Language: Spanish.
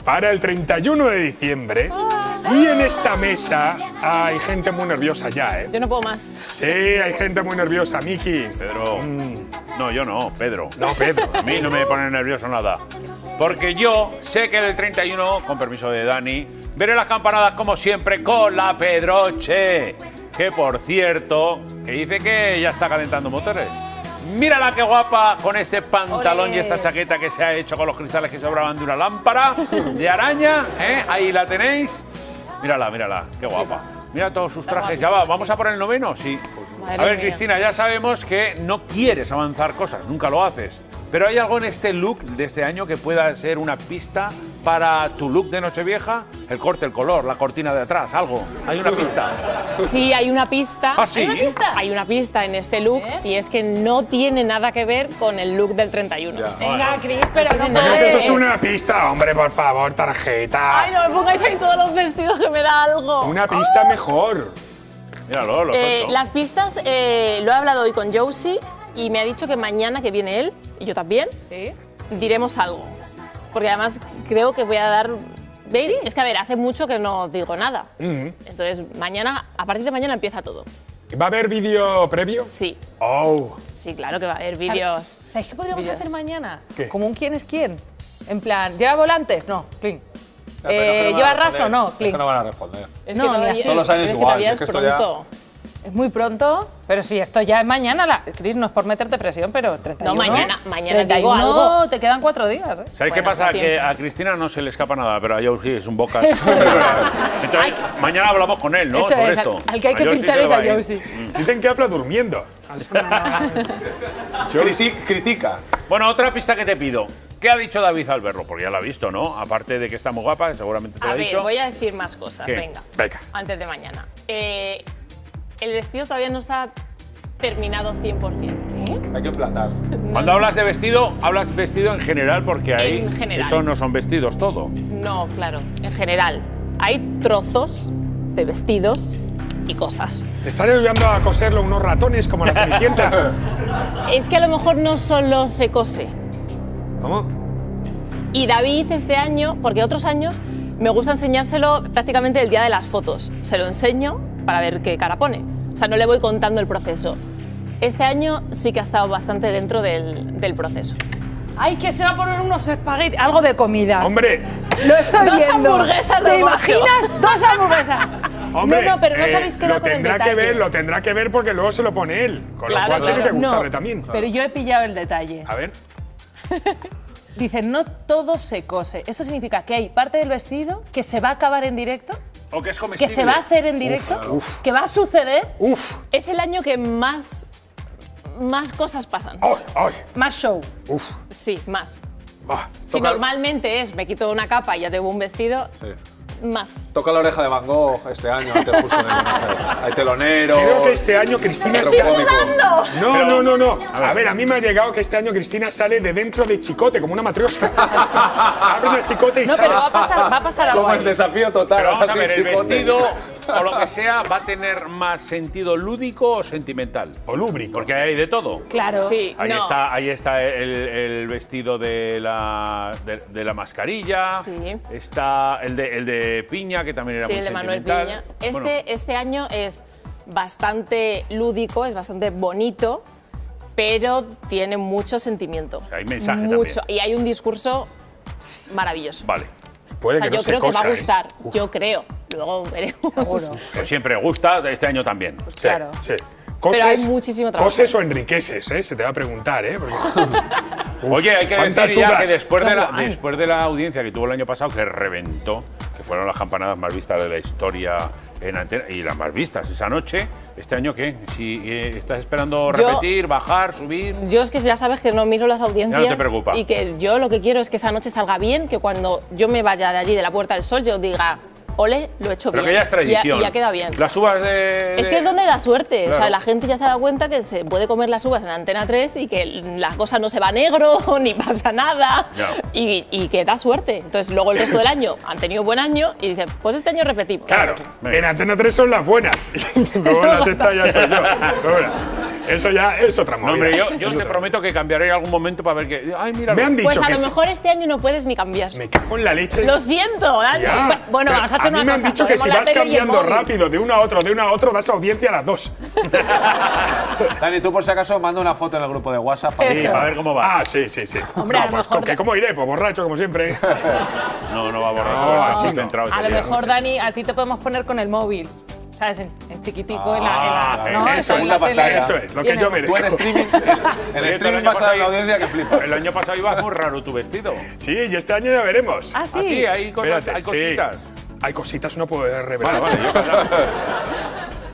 para el 31 de diciembre. Y en esta mesa hay gente muy nerviosa ya, ¿eh? Yo no puedo más. Sí, hay gente muy nerviosa, Miki. Pedro. No, yo no, Pedro. No, Pedro. A mí no me pone nervioso nada. Porque yo sé que el 31, con permiso de Dani, veré las campanadas como siempre con la Pedroche. Que por cierto, que dice que ya está calentando motores. Mírala qué guapa con este pantalón y esta chaqueta que se ha hecho con los cristales que sobraban de una lámpara de araña, ¿eh? Ahí la tenéis. Mírala, mírala, qué guapa. Mira todos sus trajes. Ya va, ¿vamos a por el noveno? Sí. A ver, Cristina, ya sabemos que no quieres avanzar cosas, nunca lo haces. Pero ¿hay algo en este look de este año que pueda ser una pista para tu look de Nochevieja? El corte, el color, la cortina de atrás, algo. ¿Hay una pista? Sí, hay una pista. ¿Ah, sí? ¿Hay una pista? Hay una pista en este look y es que no tiene nada que ver con el look del 31. Ya. Venga, Cris, pero no Pero que eso es una pista, hombre, por favor, tarjeta. Ay, no me pongáis ahí todos los vestidos que me da algo. Una pista mejor. Míralo, lo suelto. Las pistas, lo he hablado hoy con Josie y me ha dicho que mañana que viene él, y yo también, diremos algo. Porque además creo que voy a dar... ¿Veis? Es que, a ver, hace mucho que no digo nada. Entonces, mañana, a partir de mañana empieza todo. ¿Va a haber vídeo previo? Sí. Oh. Sí, claro que va a haber vídeos. ¿Sabéis qué podríamos hacer mañana? ¿Qué? Como un quién es quién. En plan, ¿lleva volantes? No, clean. Ya, pero no ¿Lleva van a raso? responder. No, Es clean. que no van a responder. Es No, que ni todavía, así. Todos los años es que igual, todavía es que es esto ya- pronto. Es muy pronto, pero sí, esto ya es mañana. Cris, no es por meterte presión, pero 31. No, mañana te 31, digo algo. te quedan 4 días, ¿eh? ¿Sabéis qué Bueno, pasa? Que tiempo. a Cristina no se le escapa nada, pero a Josie es un bocas. Entonces, mañana hablamos con él, ¿no? Eso Sobre es, esto. al que hay que Josie pinchar se le es a va a ir. Josie. Dicen que habla durmiendo. Critica. Bueno, otra pista que te pido. ¿Qué ha dicho David al verlo? Porque ya lo ha visto, ¿no? Aparte de que está muy guapa, que seguramente te lo A ha ver, dicho. voy a decir más cosas, ¿Qué? venga. Venga. Antes de mañana. El vestido todavía no está terminado 100%. Hay que emplatar. Cuando hablas de vestido, hablas vestido en general, porque ahí En general. eso no son vestidos todo. No, claro, en general. Hay trozos de vestidos y cosas. Están ayudando a coserlo unos ratones como la Cenicienta. Es que a lo mejor no solo se cose. ¿Cómo? Y David este año, porque otros años me gusta enseñárselo prácticamente el día de las fotos. Se lo enseño para ver qué cara pone. O sea, no le voy contando el proceso. Este año sí que ha estado bastante dentro del proceso. Ay, que se va a poner unos espaguetis, algo de comida. Hombre, Lo estoy Dos viendo. hamburguesas de ¿Te macho. imaginas? 2 hamburguesas. hombre, No, pero no sabéis qué lo da con el tendrá que detalle. ver, lo tendrá que ver porque luego se lo pone él. Con Claro, lo cual tiene que claro. gustarle No, también. Pero yo he pillado el detalle. A ver. Dice, no todo se cose. Eso significa que hay parte del vestido que se va a acabar en directo, O que es que comestible. se va a hacer en directo, uf. que va a suceder, Uf. Es el año que más cosas pasan. ¡Ay! ¡Ay! más show. ¡Uf! Sí, más. Ah, Si normalmente es me quito una capa y ya tengo un vestido, Sí. más. Toca la oreja de Van Gogh este año, antes justo de no sé. Hay telonero. creo que este año Cristina Estoy sale... sudando. No. A ver, a mí me ha llegado que este año Cristina sale de dentro de Chicote, como una matrioshka. Abre una Chicote y No, sale. pero va a pasar algo Como el ahí. desafío total. Pero vamos a así, ver, el chicote. vestido o lo que sea va a tener más sentido lúdico o sentimental. O lúbrico. Porque hay de todo. Claro. Sí, Ahí no. está el vestido de la mascarilla. Sí. Está el de Piña, que también era Sí, muy el de Manuel sentimental. Piña. Bueno, Este año es bastante lúdico, es bastante bonito, pero tiene mucho sentimiento. sea, hay mensaje mucho. también. Y hay un discurso maravilloso. vale. Puede O sea, que no yo se creo que va cosa, a gustar. ¿eh? Uf, Yo creo. Luego veremos. Seguro. Pues siempre gusta, este año también. sí, Claro. sí. Pero hay muchísimo trabajo. ¿Coses o enriqueces? Se te va a preguntar, ¿eh? Porque... Uf, Oye, hay que ¿cuántas decir ya dudas? que Qué guay. después de la audiencia que tuvo el año pasado, que reventó, que fueron las campanadas más vistas de la historia en antena, y las más vistas esa noche, ¿este año qué? Si estás esperando Yo- repetir, bajar, subir... Yo es que ya sabes que no miro las audiencias. Ya no te preocupa. Y que yo lo que quiero es que esa noche salga bien, que cuando yo me vaya de allí, de la Puerta del Sol, yo diga, ole, lo he hecho Pero bien. que ya es tradición. Y ya queda bien. Las uvas de... Es que es donde da suerte. O sea, Claro. la gente ya se ha dado cuenta que se puede comer las uvas en Antena 3 y que la cosa no se va negro, ni pasa nada. Ya. Y que da suerte. Entonces, luego el resto del año han tenido buen año y dicen, pues este año repetimos. Claro, Venga. en Antena 3 son las buenas. Luego las está ya estoy yo. Pero bueno. Eso ya es otra movida. No, hombre, yo Es te otra. prometo que cambiaré en algún momento para ver que. Ay, mira. Me han dicho Pues a que lo sí. mejor este año no puedes ni cambiar. Me cago en la leche. Lo siento, Dani. Ya. Bueno, Pero vamos a hacer mí una me han cosa, dicho que si ponemos la vas tele y el cambiando móvil. rápido de uno a otro, das audiencia a las dos. Dani, tú por si acaso manda una foto en el grupo de WhatsApp. Para Eso. Sí, a ver cómo va. Ah, sí. Hombre, a lo pues, mejor ¿cómo iré? Pues borracho, como siempre. No, no va a borrar. No, todo, así no. concentrado A ese lo día. mejor, Dani, a ti te podemos poner con el móvil. ¿Sabes? En chiquitico, en la. Ah, ¿no? eso, Está en en la la tele. pantalla. Eso es, lo que Tiene- yo merezco. Tú en streaming, en Oye, streaming el año vas a dar pasado- una audiencia que flipa. El año pasado ibas muy raro tu vestido. Sí, y este año ya veremos. Ah, sí. Ah, sí, hay cosas, Espérate, hay cositas. sí. Hay cositas, no puedo revelar. Vale, vale, yo